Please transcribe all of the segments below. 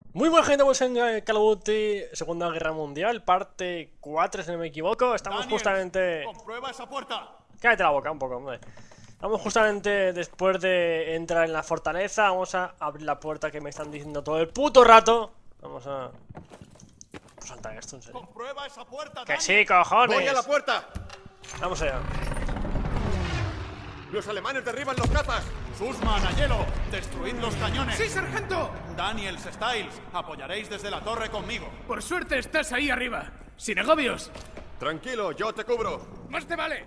Muy buena gente, pues en Call of Duty Segunda Guerra Mundial, parte 4 si no me equivoco. Estamos Daniel, justamente... comprueba esa puerta. Cállate la boca un poco, hombre. Estamos justamente después de entrar en la fortaleza. Vamos a abrir la puerta que me están diciendo todo el puto rato. Vamos a... Pues saltar esto, en serio. Comprueba esa puerta, Que Daniel. sí, cojones. Voy a la puerta. Vamos allá. Los alemanes derriban los capas. Sussman, a hielo. Destruid los cañones. ¡Sí, sargento! Daniels, Styles, apoyaréis desde la torre conmigo. Por suerte estás ahí arriba. Sin agobios. Tranquilo, yo te cubro. ¡Más te vale!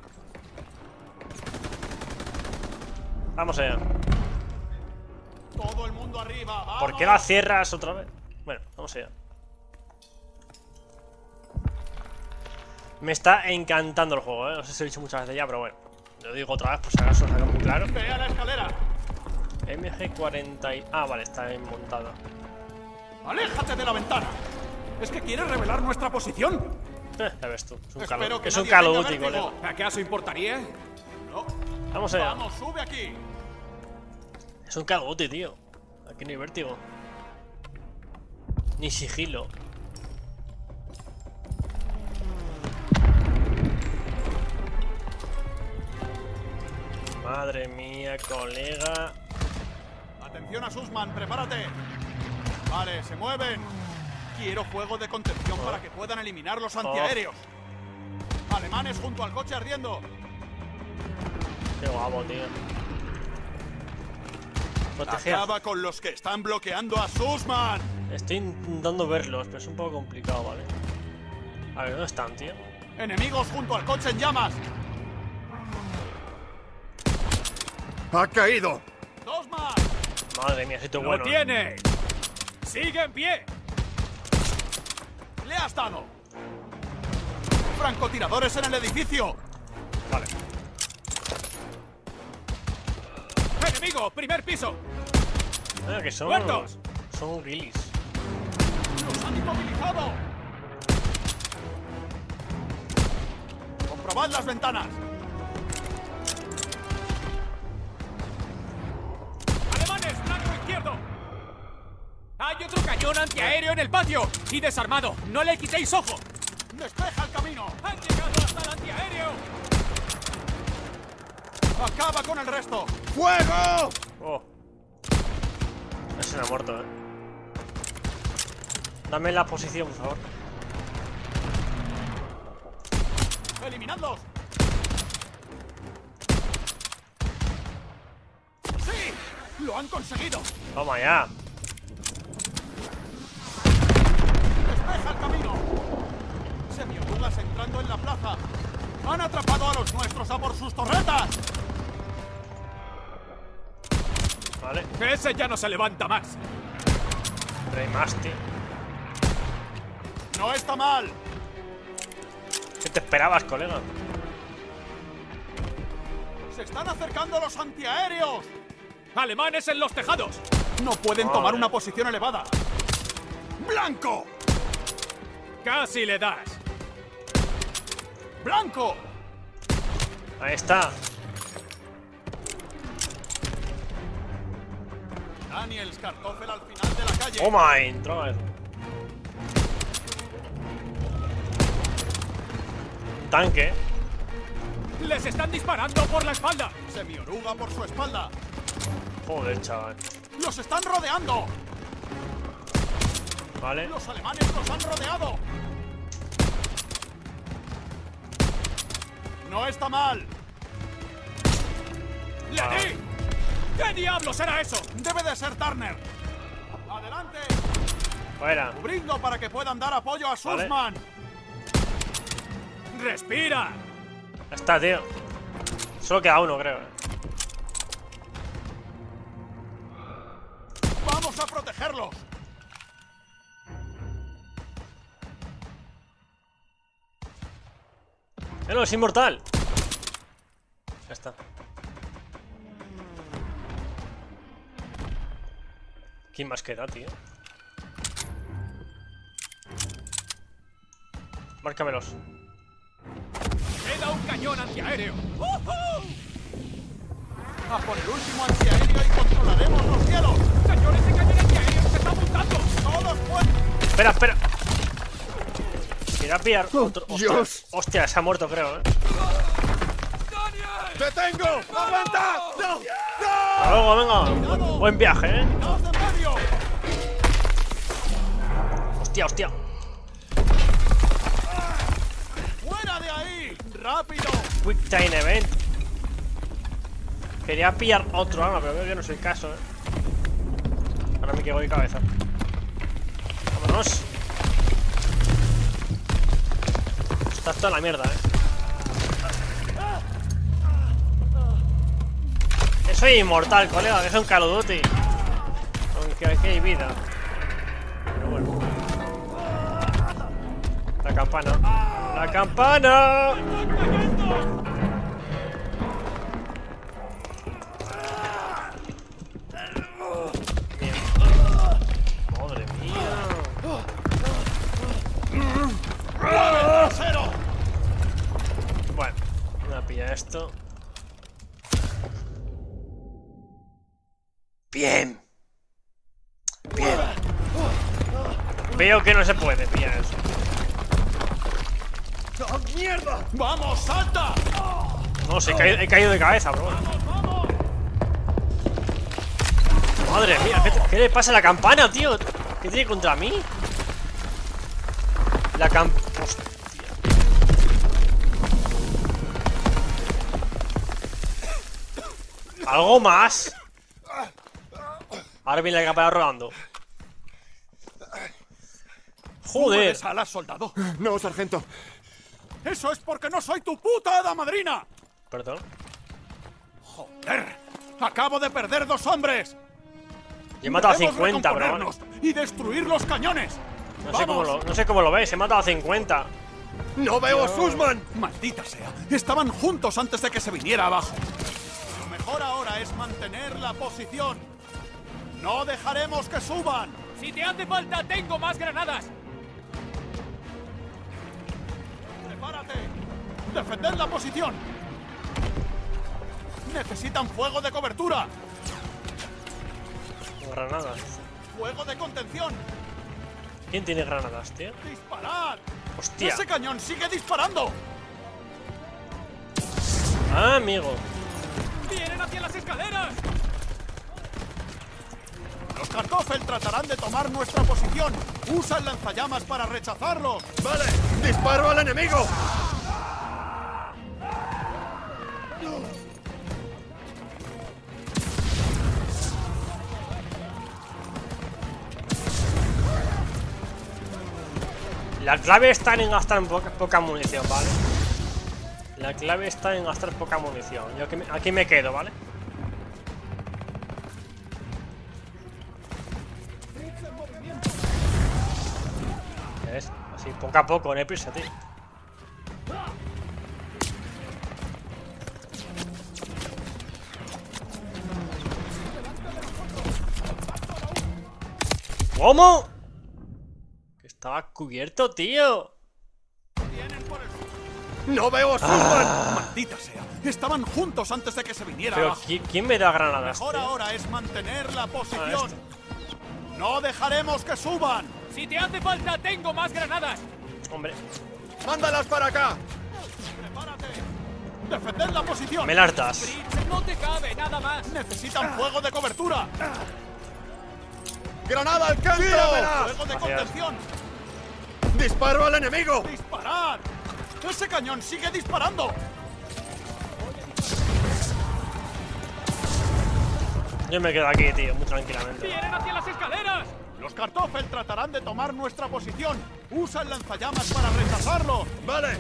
Vamos allá. Todo el mundo arriba, vamos. ¿Por qué la cierras otra vez? Bueno, vamos allá. Me está encantando el juego, ¿eh? No sé si lo he dicho muchas veces ya, pero bueno. Lo digo otra vez por si acaso salga muy claro. Ve a la escalera. MG40 y... Ah, vale, está bien montada. Aléjate de la ventana. ¿Es que quieres revelar nuestra posición? Ya ves tú, es un Espero Call, que es un nadie Call of tenga Duty, vértigo. colega. ¿Acaso importaría? No. Vamos allá. Vamos, sube aquí. Es un Call of Duty, tío. Aquí no hay vértigo. Ni sigilo. Madre mía, colega. Atención a Sussman, prepárate. Vale, se mueven. Quiero fuego de contención para que puedan eliminar los antiaéreos. Alemanes junto al coche ardiendo. Qué guapo, tío. Proteger. Acaba con los que están bloqueando a Sussman. Estoy intentando verlos, pero es un poco complicado, ¿vale? A ver, ¿dónde están, tío? Enemigos junto al coche en llamas. Ha caído. Dos más. Madre mía, sitio ¡Lo bueno. tiene! ¡Sigue en pie! Le has dado. Francotiradores en el edificio. Vale. ¡Enemigo! ¡Primer piso! Ah, que son... ¡Muertos! Son guilis. Los han inmovilizado. Comprobad las ventanas. ¡Alemanes! ¡Flanco izquierdo! ¡Hay otro cañón antiaéreo en el patio! ¡Y desarmado! ¡No le quitéis ojo! Despeja el camino. ¡Han llegado hasta el antiaéreo! Acaba con el resto. ¡Fuego! Oh. Ese no ha muerto, Dame la posición, por favor. ¡Eliminadlos! ¡Sí! ¡Lo han conseguido! Toma ya. ¡Despeja el camino! Semiorugas entrando en la plaza. ¡Han atrapado a los nuestros a por sus torretas! Vale. ¡Ese ya no se levanta más! Remasti. ¡No está mal! ¿Qué te esperabas, colega? ¡Se están acercando los antiaéreos! ¡Alemanes en los tejados! ¡No pueden Vale. tomar una posición elevada! ¡Blanco! ¡Casi le das! ¡Blanco! Ahí está. Daniels, Kartoffel al final de la calle. Oh my, droga. Tanque. ¡Les están disparando por la espalda! Semioruga por su espalda. Joder, chaval. ¡Los están rodeando! Vale. ¡Los alemanes los han rodeado! ¡No está mal! ¡Le di! ¿Qué diablos era eso? ¡Debe de ser Turner! ¡Adelante! Fuera. Brindo para que puedan dar apoyo a Sussman. ¡Respira! Ya está, tío. Solo queda uno, creo. ¡Vamos a protegerlos! ¡No, es inmortal! Ya está. ¿Quién más queda, tío? Márcamelos. ¡Queda un cañón antiaéreo! ¡A por el último antiaéreo y controlaremos los cielos! ¡Señores, ese cañón antiaéreo se está apuntando! ¡Todos Espera, espera. Quería pillar otro. Hostia, Dios. hostia, se ha muerto, creo, ¡Te tengo! ¡Aguanta! ¡No! Hasta luego, venga. Buen viaje, ¡Daos en medio! Hostia, hostia. ¡Fuera de ahí! ¡Rápido! Quick Time Event. Quería pillar otro arma, pero veo que no es el caso, Ahora me quedo de cabeza. Vámonos. Estás toda la mierda, Soy inmortal, colega, que es un Call of Duty. Aunque aquí hay vida. Pero bueno. La campana. ¡La campana! Bien. Madre mía. Bueno, voy a pillar esto. Bien. Bien. Veo que no se puede pillar eso. ¡Oh, mierda! ¡Vamos, salta! No sé, he caído de cabeza, pero bueno. ¡Vamos! Madre mía, ¿qué le pasa a la campana, tío? ¿Qué tiene contra mí? La hostia. ¿Algo más? Ahora viene la campana rodando. Joder. ¿Puedes alas, soldado? No, sargento. ¡Eso es porque no soy tu puta hada madrina! Perdón. ¡Joder! ¡Acabo de perder 2 hombres! Yo he matado a Debemos 50, bro. recomponernos y destruir los cañones. No sé cómo lo ves, he matado a 50. ¡No veo a Sussman! Maldita sea. Estaban juntos antes de que se viniera abajo. Lo mejor ahora es mantener la posición. ¡No dejaremos que suban! Si te hace falta, tengo más granadas. ¡Prepárate! ¡Defender la posición! ¡Necesitan fuego de cobertura! Granadas. ¡Fuego de contención! ¿Quién tiene granadas, tío? ¡Disparad! Hostia. ¡Ese cañón sigue disparando! Ah, amigo. ¡Vienen hacia las escaleras! Los Kartoffel tratarán de tomar nuestra posición. ¡Usa el lanzallamas para rechazarlos! ¡Vale! ¡Disparo al enemigo! La clave está en gastar poca munición, ¿vale? La clave está en gastar poca munición. Yo aquí me quedo, ¿vale? ¿Ves? Así, poco a poco, no hay prisa, tío. ¿Cómo? Que estaba cubierto, tío. ¡No veo a Sussman! ¡Maldita sea! Estaban juntos antes de que se viniera Pero abajo. ¿quién me da granadas, Mejor tío? ahora es mantener la posición. esto. ¡No dejaremos que suban! Si te hace falta, tengo más granadas. Hombre, ¡Mándalas para acá! ¡Prepárate! ¡Defender la posición! me las das. Fritz, no te cabe nada más. ¡Necesitan fuego de cobertura! ¡Granada al canto! ¡Fuego de Gracias. contención! ¡Disparo al enemigo! ¡Disparad! ¡Ese cañón sigue disparando! Yo me quedo aquí, tío, muy tranquilamente. ¡Vienen hacia las escaleras! Los Kartoffel tratarán de tomar nuestra posición. ¡Usa el lanzallamas para rechazarlo! ¡Vale!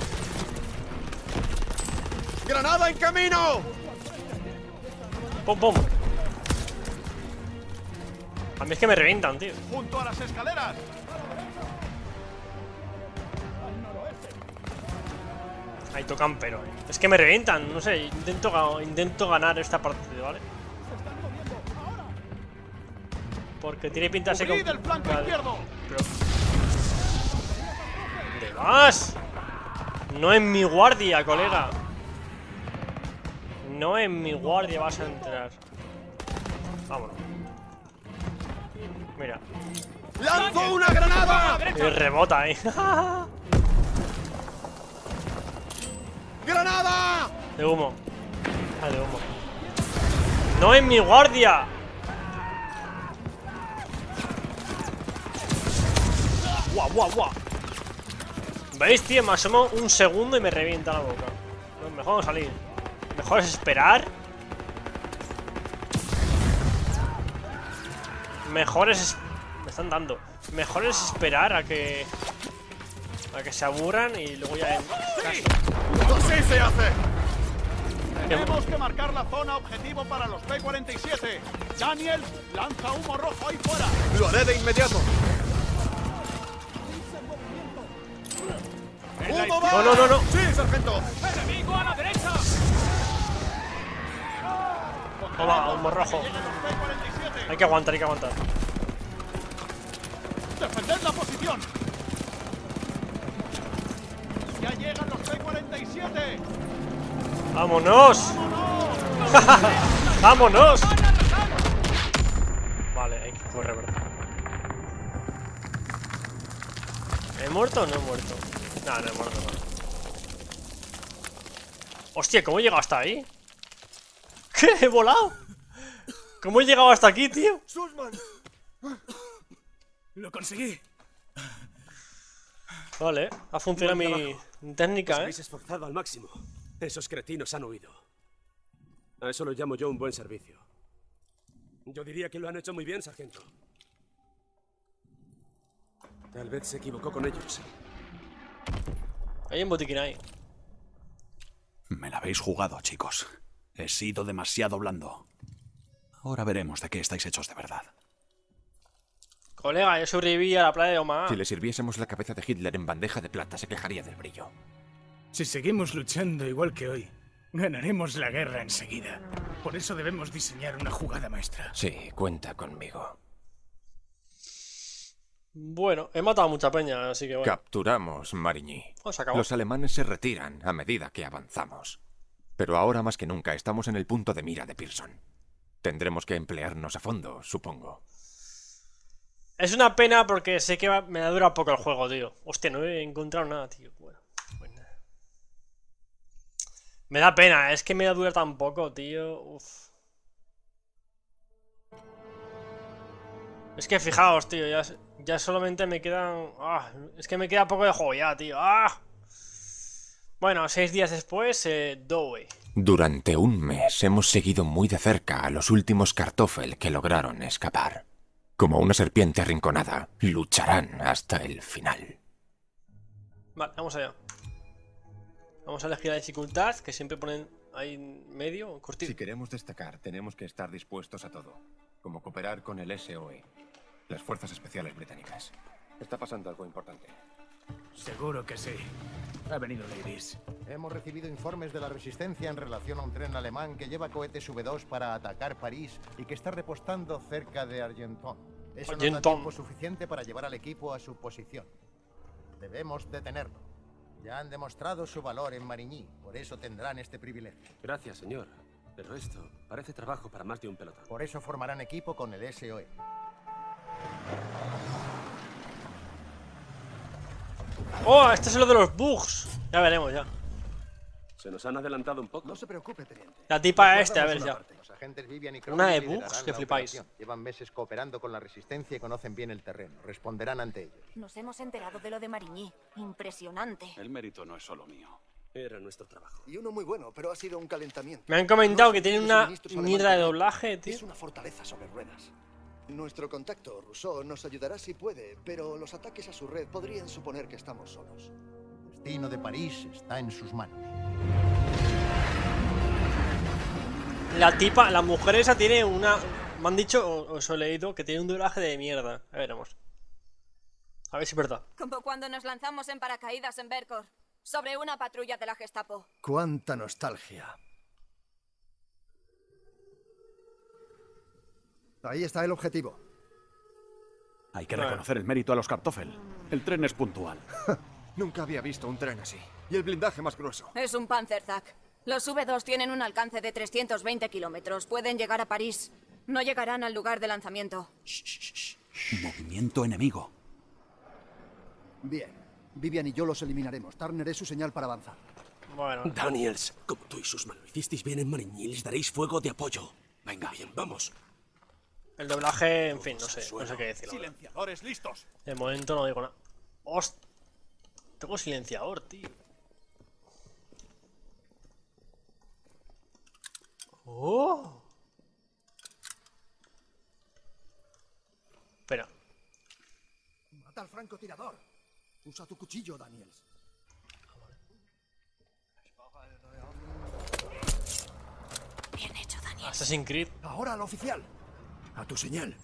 ¡Granada en camino! ¡Pum, pum! A mí es que me revientan, tío. ¡Junto a las escaleras! Ahí tocan, pero es que me revientan, no sé, intento ganar esta partida, ¿vale? Porque tiene pinta de ser ¡Cubrid el flanco izquierdo! Pero... ¿Dónde vas? No en mi guardia, colega. No en mi guardia vas a entrar. Vámonos. Mira. ¡Lanzo una granada! Y rebota ahí. ¡Granada! De humo. Ah, de humo. ¡No en mi guardia! ¡Guau, guau, guau! ¿Veis, tío? Me asomo un segundo y me revienta la boca. No, mejor no salir. Mejor es esperar. Mejor es... Me están dando. Mejor es esperar a que se aburran y luego ya... ¡Así se hace! Tenemos que marcar la zona objetivo para los P-47. Daniel, lanza humo rojo ahí fuera. ¡Lo haré de inmediato! ¡Humo va! No, no, no, no. ¡Sí, sargento! ¡Enemigo a la derecha! Toma, humo rojo. Llegan los P-47. Hay que aguantar, hay que aguantar. ¡Defended la posición! ¡Ya llegan los P-47! ¡Vámonos! ¡Vámonos! Vale, hay que correr, ¿verdad? ¿He muerto o no he muerto? No, no he muerto, no. Hostia, ¿cómo he llegado hasta ahí? ¿Qué? ¿He volado? ¿Cómo he llegado hasta aquí, tío? ¡Sussman! ¡Lo conseguí! Vale, ha funcionado mi técnica, Os ¿eh? habéis esforzado al máximo. Esos cretinos han huido. A eso lo llamo yo un buen servicio. Yo diría que lo han hecho muy bien, sargento. Tal vez se equivocó con ellos. Hay un botiquín ahí. Me la habéis jugado, chicos. He sido demasiado blando. Ahora veremos de qué estáis hechos de verdad. Colega, yo sobreviví a la playa de Omaha. Si le sirviésemos la cabeza de Hitler en bandeja de plata, se quejaría del brillo. Si seguimos luchando igual que hoy, ganaremos la guerra enseguida. Por eso debemos diseñar una jugada maestra. Sí, cuenta conmigo. Bueno, he matado a mucha peña, así que bueno. Capturamos Marigny. Oh, se acabó. Los alemanes se retiran a medida que avanzamos. Pero ahora más que nunca estamos en el punto de mira de Pearson. Tendremos que emplearnos a fondo, supongo. Es una pena porque sé que me ha durado poco el juego, tío. Hostia, no he encontrado nada, tío. Bueno, pues nada. Me da pena, es que me ha durado tan poco, tío. Uf. Es que fijaos, tío, ya solamente me quedan... es que me queda poco de juego ya, tío. Bueno, 6 días después, Douai. Durante un mes hemos seguido muy de cerca a los últimos Kartoffel que lograron escapar. Como una serpiente arrinconada, lucharán hasta el final. Vale, vamos allá. Vamos a elegir la dificultad, que siempre ponen ahí en medio, curtir. Si queremos destacar, tenemos que estar dispuestos a todo. Como cooperar con el SOE, las Fuerzas Especiales Británicas. Está pasando algo importante. Seguro que sí. Ha venido Davis. Hemos recibido informes de la resistencia en relación a un tren alemán que lleva cohetes V2 para atacar París y que está repostando cerca de Argenton. Eso nos da tiempo suficiente para llevar al equipo a su posición. Debemos detenerlo. Ya han demostrado su valor en Marigny, por eso tendrán este privilegio. Gracias, señor. Pero esto parece trabajo para más de un pelotón. Por eso formarán equipo con el SOE. ¡Oh! Este es lo de los bugs. Ya veremos, ya. Se nos han adelantado un poco. No se preocupe, teniente. La tipa Nos este, a ver guardamos ya. una parte. Los agentes Vivian y Una de Crowley bugs, liderarán que la flipáis. operación. Llevan meses cooperando con la resistencia y conocen bien el terreno. Responderán ante ellos. Nos hemos enterado de lo de Marigny. Impresionante. El mérito no es solo mío. Era nuestro trabajo. Y uno muy bueno, pero ha sido un calentamiento. Me han comentado que tiene una mierda de doblaje, tío. Es una fortaleza sobre ruedas. Nuestro contacto, Rousseau, nos ayudará si puede, pero los ataques a su red podrían suponer que estamos solos. El destino de París está en sus manos. La tipa, la mujer esa tiene una... Me han dicho, o os he leído, que tiene un doblaje de mierda. A veremos. A ver si es verdad. Como cuando nos lanzamos en paracaídas en Vercors, sobre una patrulla de la Gestapo. ¡Cuánta nostalgia! Ahí está el objetivo. Hay que reconocer el mérito a los Kartoffel. El tren es puntual. Nunca había visto un tren así. Y el blindaje más grueso. Es un Panzerzack. Los V2 tienen un alcance de 320 kilómetros. Pueden llegar a París. No llegarán al lugar de lanzamiento. Movimiento enemigo. Bien. Vivian y yo los eliminaremos. Turner es su señal para avanzar. Bueno. Daniels, como tú y Sussman lo hicisteis bien en Marigny, les daréis fuego de apoyo. Venga, bien, vamos. El doblaje, en fin, no sé qué decir. Silenciadores listos. De momento no digo nada. ¡Host! Tengo silenciador, tío. ¡Oh! Espera. Mata al francotirador. Usa tu cuchillo, Daniels. Bien hecho, Daniels. Assassin's Creed. Ahora al oficial. A tu señal.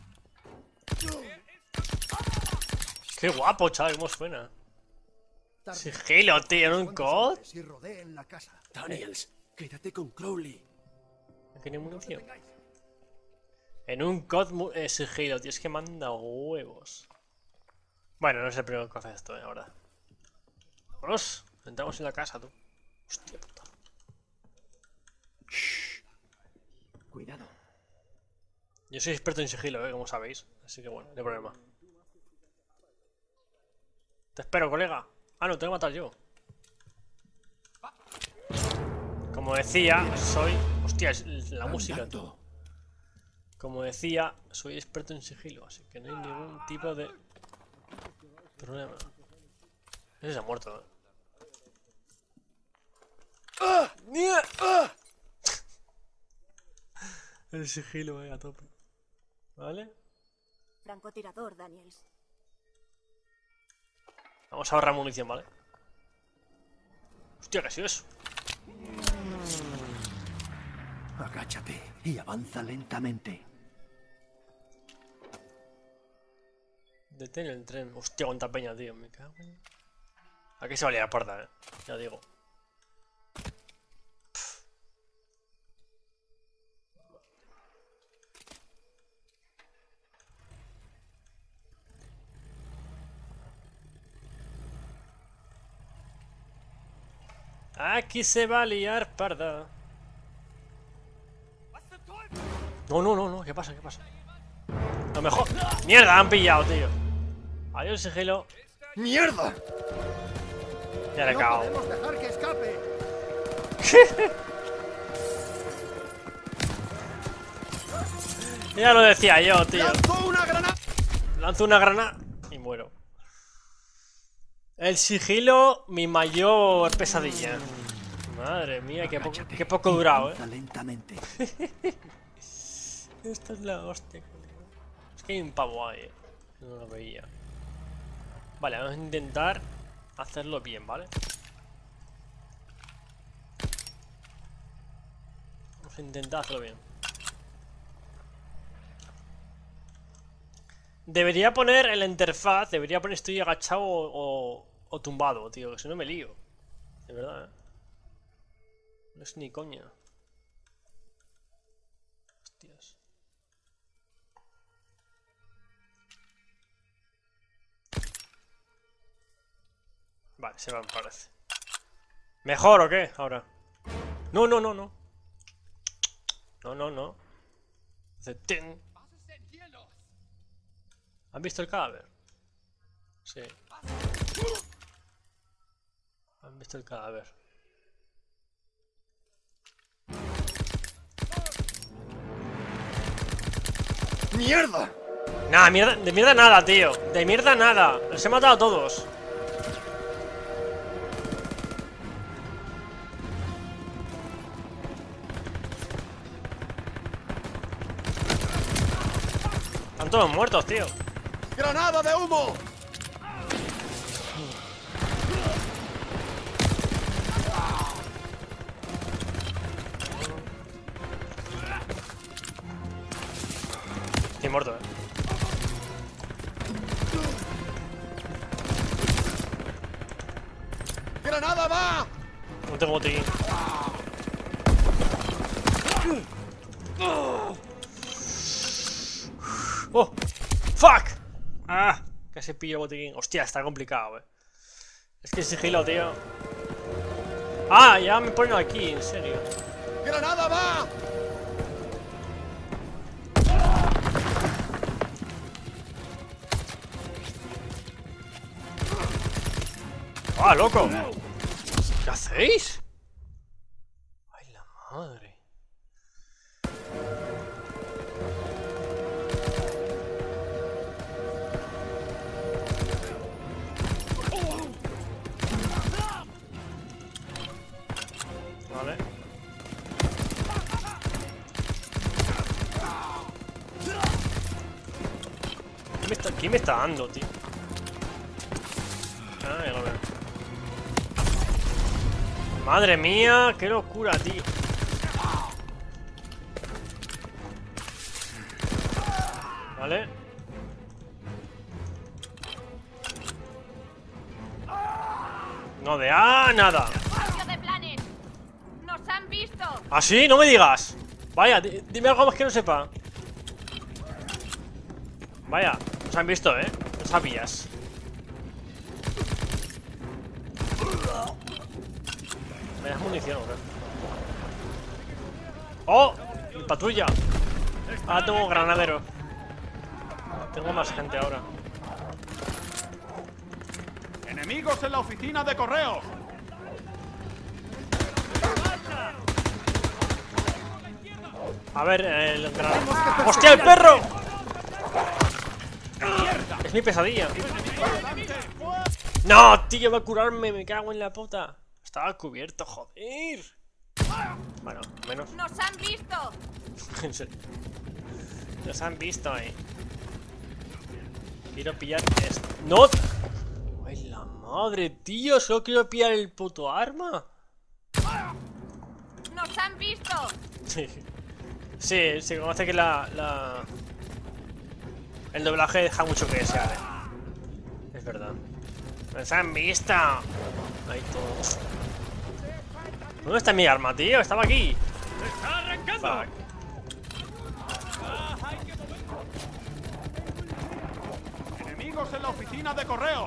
Qué guapo, chaval, cómo suena. Sigilo, tío, en un COD. Si rodeen la casa. Daniels, quédate con Crowley. ¿No tiene munición? En un COD sigilo, tío, es que manda huevos. Bueno, no es el primero que hace esto, ahora. Vámonos, entramos en la casa, tú. Hostia puta. Shh. Cuidado. Yo soy experto en sigilo, como sabéis. Así que bueno, no hay problema. Te espero, colega. Ah, no, tengo que matar yo. Como decía, soy... Hostia, es la música, tú. Como decía, soy experto en sigilo, así que no hay ningún tipo de problema. Ese se ha muerto, ¿eh? El sigilo, a tope. ¿Vale? Francotirador, Daniels. Vamos a ahorrar munición, ¿vale? Hostia, ¿qué ha sido eso? Agáchate y avanza lentamente. Detén el tren. Hostia, cuánta peña, tío. Me cago en... Aquí se valía la puerta, ya digo. Aquí se va a liar parda. No, ¿qué pasa? A lo mejor... ¡Mierda! Han pillado, tío. Adiós, sigilo. ¡Mierda! Ya le cago. No podemos dejar que escape. Ya lo decía yo, tío. Lanzo una granada y muero. El sigilo, mi mayor pesadilla. Madre mía, qué poco durado, lentamente. Esto es la hostia. Es que hay un pavo ahí, no lo veía. Vale, vamos a intentar hacerlo bien, ¿vale? Vamos a intentar hacerlo bien. Debería poner en la interfaz, debería poner estoy agachado o tumbado, tío, que si no me lío. De verdad, No es ni coña. Hostias. Vale, se me parece. ¿Mejor o qué? Ahora. No. No. Hace ten. ¿Han visto el cadáver? Sí. Han visto el cadáver. ¡Mierda! Nada, de mierda nada, tío. De mierda nada. Los he matado a todos. Están todos muertos, tío. ¡Granada de humo! Estoy muerto, ¡Granada va! No tengo botín. ¡Oh! ¡Fuck! ¡Ah! Casi pillo el botiquín. Hostia, está complicado, Es que sigilo, tío. ¡Ah! Ya me ponen aquí, en serio. ¡Granada va! ¡Ah, loco! ¿Qué hacéis? ¡Ay, la madre! Vale. ¿Qué me está dando, tío? Ah, ya lo veo. Madre mía, qué locura, tío. Vale. No de nada. ¡Nos han visto! ¿Ah, sí? No me digas. Vaya, dime algo más que no sepa. Vaya, nos han visto, ¿eh? No sabías. ¿Me das munición o qué? ¡Oh! ¡Mi patrulla! Ahora tengo granadero. Tengo más gente ahora. ¡Enemigos en la oficina de correos! A ver, el granadero. ¡Hostia, el perro! Es mi pesadilla. No, tío, va a curarme. Me cago en la puta. Estaba cubierto, joder. Bueno, menos. ¡Nos han visto! En serio. Nos han visto, Quiero pillar esto. ¡No! ¡Ay, la madre, tío! Solo quiero pillar el puto arma. ¡Nos han visto! Sí, se conoce que el doblaje deja mucho que desear, Es verdad. ¡Nos han visto! Ahí todo. ¿Dónde está mi arma, tío? Estaba aquí. ¡Está arrancando! Fuck. ¡Enemigos en la oficina de correos!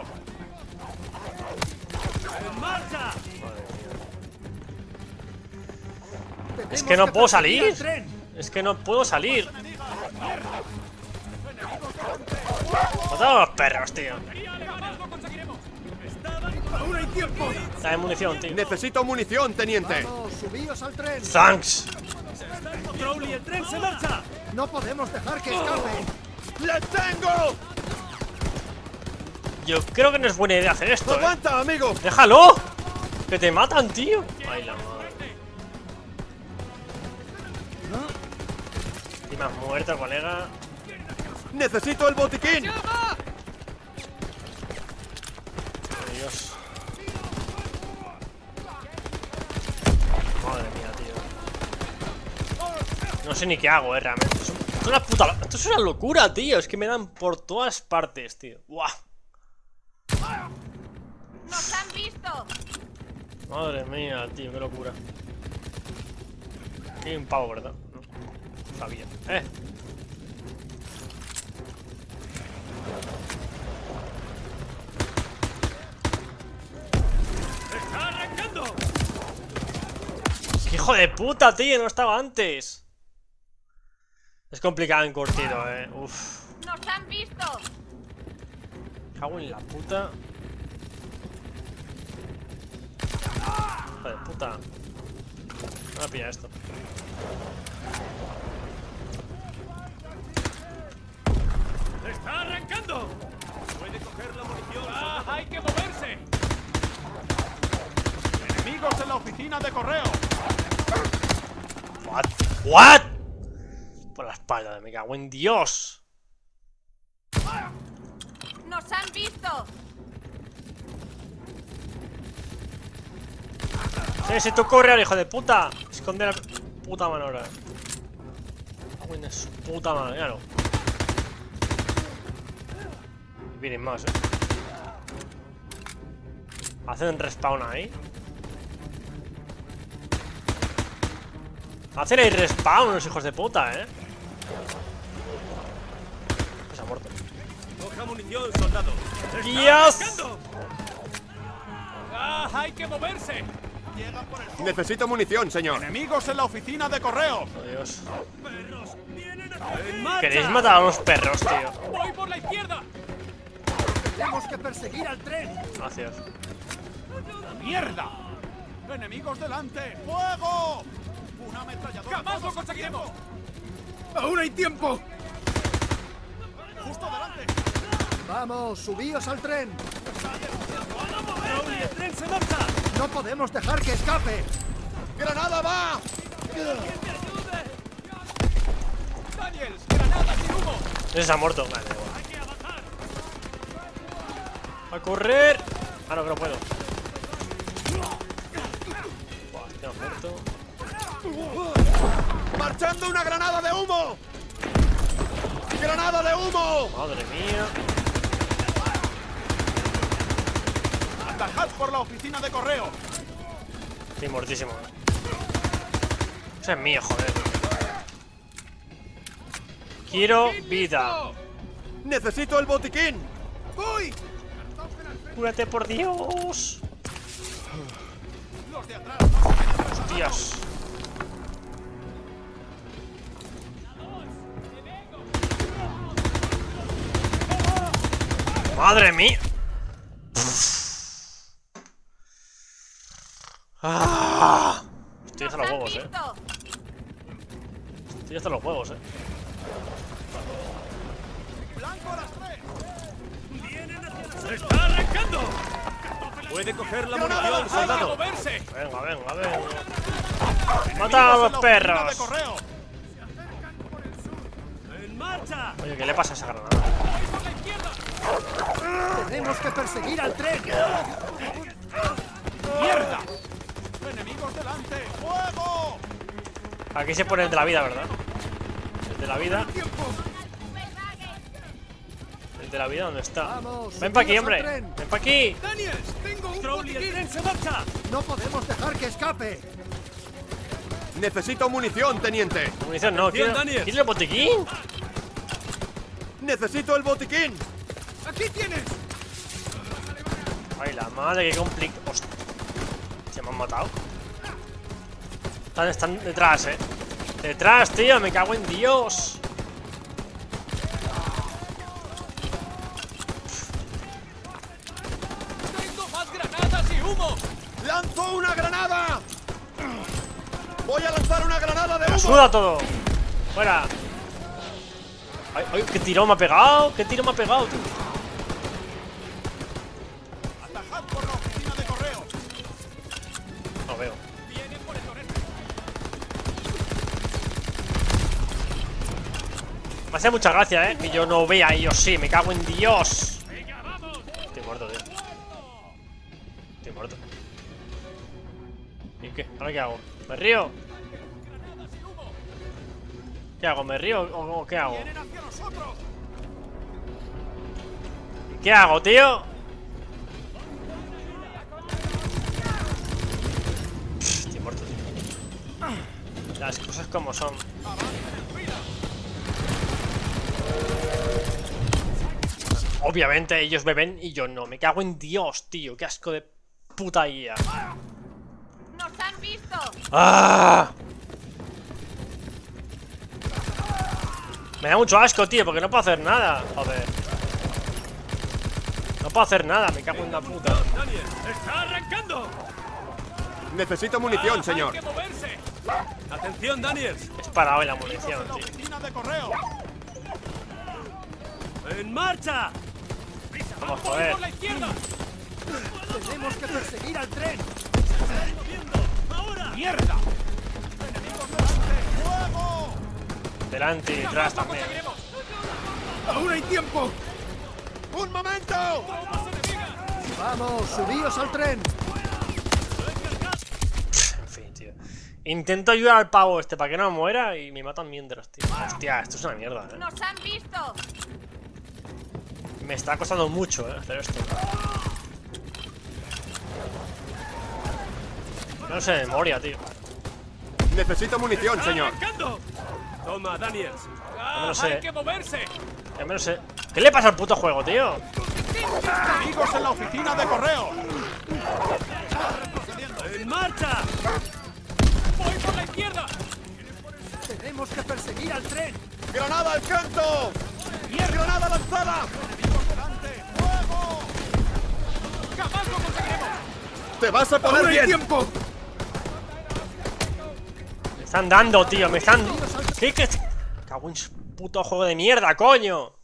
¡En marcha! Es que no puedo salir. Es que no puedo salir. Mata a los perros, tío. ¡Aún hay tiempo! Dame munición, tío. Necesito munición, teniente. ¡Subíos al tren! Thanks. ¡Crowley, el tren se marcha! ¡No podemos dejar que escape! ¡Le tengo! Yo creo que no es buena idea hacer esto, ¡Aguanta, amigo! ¡Déjalo! ¡Que te matan, tío! ¡Ay, la madre! Y me has muerto, colega. ¡Necesito el botiquín! Dios. Madre mía, tío. No sé ni qué hago, realmente. Esto es una puta... Esto es una locura, tío. Es que me dan por todas partes, tío. ¡Buah! ¡Nos han visto! Madre mía, tío, qué locura. Aquí hay un pavo, ¿verdad? No sabía. ¡Está arrancando! ¡Qué hijo de puta, tío! No estaba antes. Es complicado en curtido, Uf. ¡Nos han visto! Cago en la puta. Hijo de puta. Voy a pillar esto. ¡Está arrancando! ¡Puede coger la munición! ¡Ah, hay que moverse! ¡Enemigos en la oficina de correos! What? Por la espalda, me cago en Dios. ¡Nos han visto! Sí, tú corre ahora, hijo de puta. Esconde la puta mano ahora. Cago en su puta madre, míralo. Y vienen más, Hacen respawn ahí. Hacen el respawn los hijos de puta, Se ha muerto. ¡Coja munición, soldado! ¡Dios! ¡Ah, hay que moverse! Necesito munición, señor. ¡Enemigos en la oficina de correos! Oh, Dios. ¡Perros! ¡Vienen ¡En marcha! ¿Queréis matar a los perros, tío? ¡Voy por la izquierda! ¡Tenemos que perseguir al tren! Gracias. ¡Mierda! ¡Enemigos delante! ¡Fuego! ¡Una ametralladora! ¡Jamás lo conseguiremos! ¡Aún hay tiempo! ¡Justo delante! ¡Vamos, subíos al tren! ¡Crowley, el tren se marcha! ¡No podemos dejar que escape! ¡Granada va! ¡Daniels, granadas y humo! Ese se ha muerto. Vale, igual. ¡A correr! Ah, no, que no puedo. Buah, este me ha muerto. ¡Marchando una granada de humo! ¡Granada de humo! Madre mía. ¡Atajad por la oficina de correo! Estoy muertísimo. Ese es mío, joder. Quiero vida. ¡Necesito el botiquín! ¡Voy! Cúrate, por Dios. ¡Los de atrás! Hostias. Madre mía. Ah. Estoy hasta los huevos, Estoy hasta los huevos, ¡Blanco a las 3! ¡Se está arrancando! Puede coger la munición, soldado. ¡Moverse! Venga, venga, venga. ¡Mata a los perros! de correo! ¡En marcha! Oye, ¿qué le pasa a esa granada? ¡Por la izquierda! ¡Tenemos que perseguir al tren! ¡Mierda! ¡Enemigos delante! ¡Fuego! Aquí se pone el de la vida, ¿verdad? El de la vida. El de la vida, ¿dónde está? Vamos, Ven para aquí, subimos al hombre. tren. Ven para aquí. ¡Daniels! ¡Tengo un ¡Crowley, el botiquín! tren se marcha! ¡No podemos dejar que escape! Necesito munición, teniente. Munición no, quiero Daniel. el botiquín. Necesito el botiquín. ¡Aquí tienes! Ay, la madre, qué complicado. Hostia. Se me han matado. Están detrás, Detrás, tío, me cago en Dios. ¡Tengo más granadas y humo! ¡Lanzo una granada! ¡Voy a lanzar una granada de humo! ¡Suda todo! ¡Fuera! ¡Ay, ay, qué tiro me ha pegado! ¡Qué tiro me ha pegado, tío! ¡Atajad por la oficina de correo! No veo. ¡Vienen por el noreste! Me hace mucha gracia, que yo no vea y yo sí, me cago en Dios. Estoy muerto, tío. Estoy muerto. ¿Y qué? ¿Ahora qué hago? ¿Me río? ¿Qué hago? ¿Me río o qué hago? ¡Vienen hacia nosotros! ¿Y qué hago, tío? Estoy muerto, tío. Las cosas como son. Obviamente ellos beben y yo no. Me cago en Dios, tío. Qué asco de puta IA. ¡Nos han visto! ¡Ah! Me da mucho asco, tío, porque no puedo hacer nada. Joder. No puedo hacer nada, me cago en la puta. ¡Daniel! ¡Está arrancando! Necesito munición, señor. ¡Hay que moverse! Atención, Daniels. Es para hoy la munición, ¡La tío. oficina de correo! ¡En marcha! Vamos, ¡Voy joder. por la izquierda! ¡Tenemos que perseguir al tren! ¡Ahora! ¡Mierda! ¡Enemigos delante! ¡Fuego! Delante y detrás también. ¡Aún hay tiempo! ¡Un momento! ¡Vamos, subíos al tren! En fin, tío. Intento ayudar al pavo este para que no muera y me matan mientras, tío. Hostia, esto es una mierda, ¡Nos han visto! Me está costando mucho, hacer esto. No sé de memoria, tío. Necesito munición, señor. ¡Arrancando! Toma, Daniels. Ya me lo sé. ¡Hay que moverse! Ya me lo sé. ¿Qué le pasa al puto juego, tío? ¡Enemigos en la oficina de correo! ¡En marcha! ¡Voy por la izquierda! ¡Tenemos que perseguir al tren! ¡Granada al canto! ¡Granada lanzada! ¡Enemigos delante! ¡Fuego! ¡Jamás lo conseguiremos! ¡Te vas a poner bien! ¡Tiempo! Me están dando, tío, me están... ¿Qué? Cago en su puto juego de mierda, coño.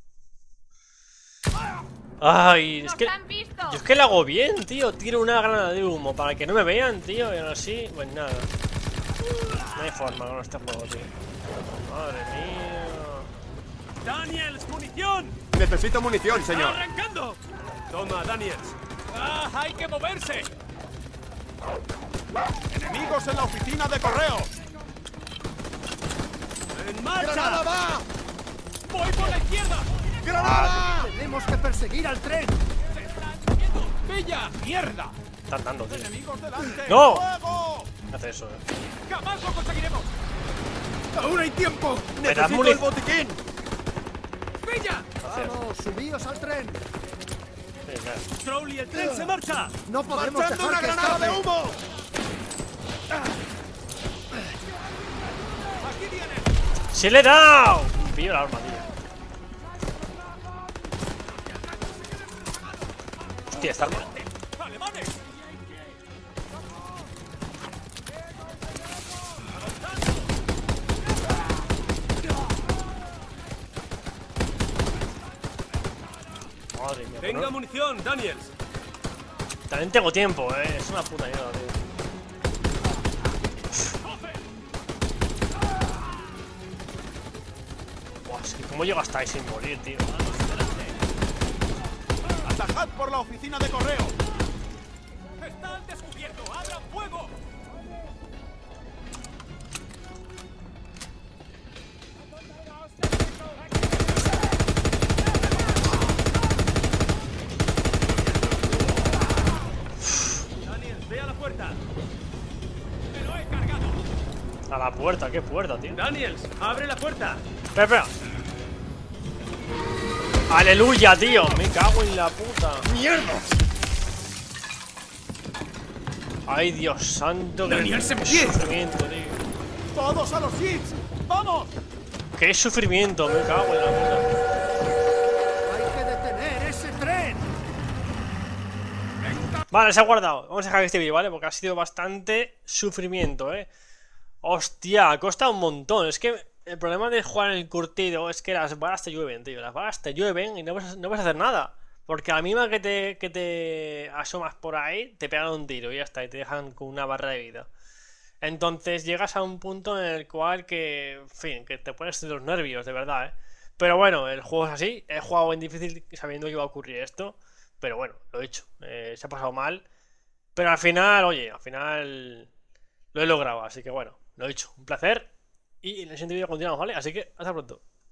Ay, es que... Yo es que lo hago bien, tío. Tiro una granada de humo para que no me vean, tío. Y ahora sí, pues nada. No hay forma con este juego, tío. Madre mía. ¡Daniels, munición! Necesito munición, señor. ¡Arrancando! Toma, Daniels. ¡Ah, hay que moverse! ¡Enemigos en la oficina de correo! ¡En marcha! ¡Granada va! ¡Voy por la izquierda! ¡Granada! ¡Tenemos que perseguir al tren! ¡Bella! ¡Mierda! Están dando, tío. ¡Enemigos delante! ¡No! ¡Fuego! ¿Qué hace eso, ¡Jamás lo conseguiremos! ¡Aún hay tiempo! Me das ¡Necesito el botiquín! ¡Bella! ¡Vamos, subíos al tren! ¡Crowley, el tren se marcha! ¡No podemos ¡Marchando dejar una que granada de escape! humo! ¡Aquí vienen! ¡Se le he dado! Pillo la arma, tío. Hostia, esta arma. ¡Alemanes! Madre mía. ¡Tenga munición, Daniels! También tengo tiempo, es una puta mierda, tío. Buah, es que cómo llego hasta ahí sin morir, tío. ¡Atajad por la oficina de correo! ¡Está al descubierto! ¡Abran fuego! Daniels, ve a la puerta. ¡Me lo he cargado! A la puerta, ¿qué puerta, tío? Daniels, abre la puerta. Espera, espera. ¡Aleluya, tío! Me cago en la puta. ¡Mierda! ¡Ay, Dios santo! Daniels, ¡Qué en pie. sufrimiento, tío! ¡Todos a los jeeps! ¡Vamos! ¡Qué sufrimiento! Me cago en la puta. ¡Hay que detener ese tren! Vale, se ha guardado. Vamos a dejar este vídeo, ¿vale? Porque ha sido bastante sufrimiento, Hostia, ha costado un montón. Es que el problema de jugar en el curtido es que las balas te llueven, tío. Las balas te llueven y no vas a hacer nada. Porque a la misma que te asomas por ahí, te pegan un tiro y ya está. Y te dejan con una barra de vida. Entonces llegas a un punto en el cual que, en fin, que te pones de los nervios, de verdad, Pero bueno, el juego es así. He jugado en difícil sabiendo que iba a ocurrir esto. Pero bueno, lo he hecho. Se ha pasado mal. Pero al final, oye, al final lo he logrado. Así que bueno, lo he hecho. Un placer. Y en el siguiente vídeo continuamos, ¿vale? Así que hasta pronto.